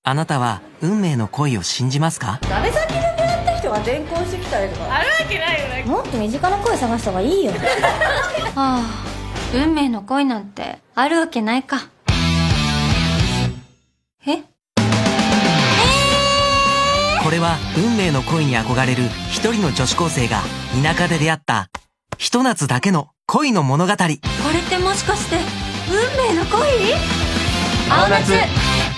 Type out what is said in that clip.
あなたは運命の恋を信じますか？ 鍋先で出会った人が転校してきたりとかあるわけないよね。 もっと身近な恋探した方がいいよはあ、運命の恋なんてあるわけないか。え？ これは運命の恋に憧れる一人の女子高生が田舎で出会ったひと夏だけの恋の物語。 これってもしかして運命の恋？青夏